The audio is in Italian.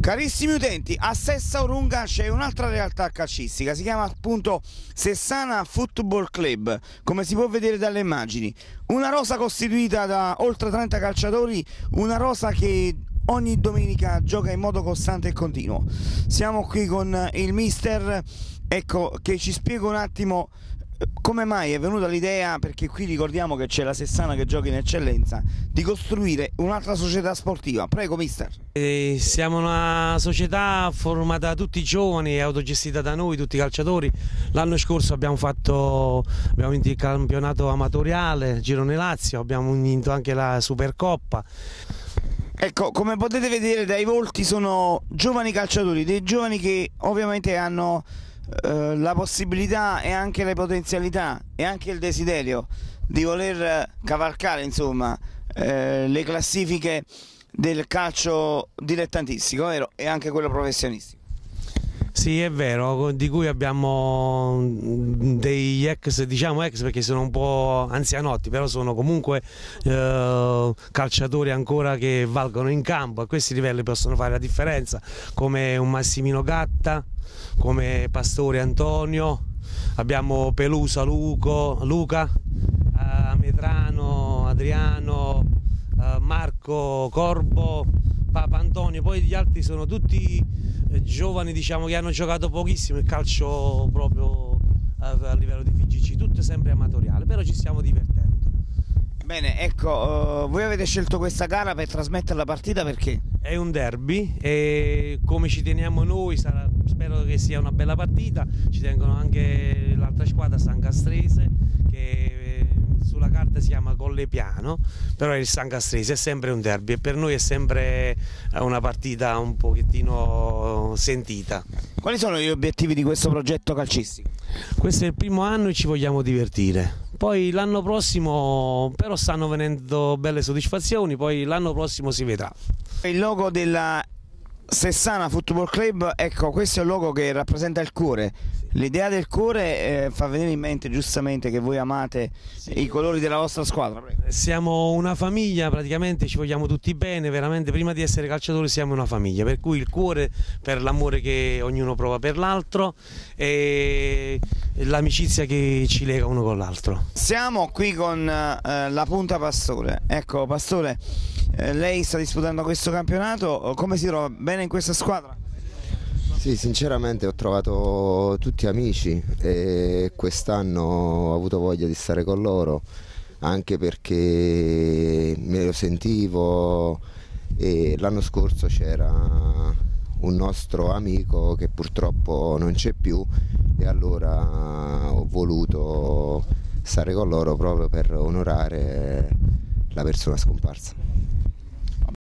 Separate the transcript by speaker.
Speaker 1: Carissimi utenti, a Sessaurunga c'è un'altra realtà calcistica, si chiama appunto Sessana Football Club, come si può vedere dalle immagini. Una rosa costituita da oltre 30 calciatori, una rosa che ogni domenica gioca in modo costante e continuo. Siamo qui con il mister, ecco, che ci spiega un attimo come mai è venuta l'idea, perché qui ricordiamo che c'è la Sessana che gioca in eccellenza, di costruire un'altra società sportiva. Prego mister.
Speaker 2: Siamo una società formata da tutti i giovani, autogestita da noi, tutti i calciatori. L'anno scorso abbiamo vinto il campionato amatoriale, Girone Lazio, abbiamo vinto anche la Supercoppa.
Speaker 1: Ecco, come potete vedere dai volti sono giovani calciatori, dei giovani che ovviamente hanno la possibilità e anche le potenzialità e anche il desiderio di voler cavalcare, insomma, le classifiche del calcio dilettantistico, vero? E anche quello professionistico.
Speaker 2: Sì, è vero, di cui abbiamo degli ex, diciamo ex perché sono un po' anzianotti, però sono comunque calciatori ancora che valgono in campo, a questi livelli possono fare la differenza, come un Massimino Gatta, come Pastore Antonio, abbiamo Pelusa Luca, Medrano Adriano, Marco Corbo, Papa Antonio, poi gli altri sono tutti giovani, diciamo, che hanno giocato pochissimo il calcio proprio a livello di FIGC, tutto sempre amatoriale, però ci stiamo divertendo.
Speaker 1: Bene, ecco, voi avete scelto questa gara per trasmettere la partita perché?
Speaker 2: È un derby e come ci teniamo noi, spero che sia una bella partita, ci tengono anche l'altra squadra San Castrese, che sulla carta si chiama Collepiano, però è il San Castrese, è sempre un derby e per noi è sempre una partita un pochettino sentita.
Speaker 1: Quali sono gli obiettivi di questo progetto calcistico?
Speaker 2: Questo è il primo anno e ci vogliamo divertire. Poi l'anno prossimo però stanno venendo belle soddisfazioni, poi l'anno prossimo si vedrà.
Speaker 1: Il logo della Sessana Football Club, ecco, questo è un logo che rappresenta il cuore. L'idea del cuore fa venire in mente giustamente che voi amate i colori della vostra squadra. Prego.
Speaker 2: Siamo una famiglia, praticamente ci vogliamo tutti bene, veramente prima di essere calciatori siamo una famiglia, per cui il cuore per l'amore che ognuno prova per l'altro e l'amicizia che ci lega uno con l'altro.
Speaker 1: Siamo qui con la Punta Pastore. Ecco Pastore, lei sta disputando questo campionato, come si trova? Bene in questa squadra?
Speaker 3: Sì, sinceramente ho trovato tutti amici e quest'anno ho avuto voglia di stare con loro, anche perché me lo sentivo e l'anno scorso c'era un nostro amico che purtroppo non c'è più e allora ho voluto stare con loro proprio per onorare la persona scomparsa.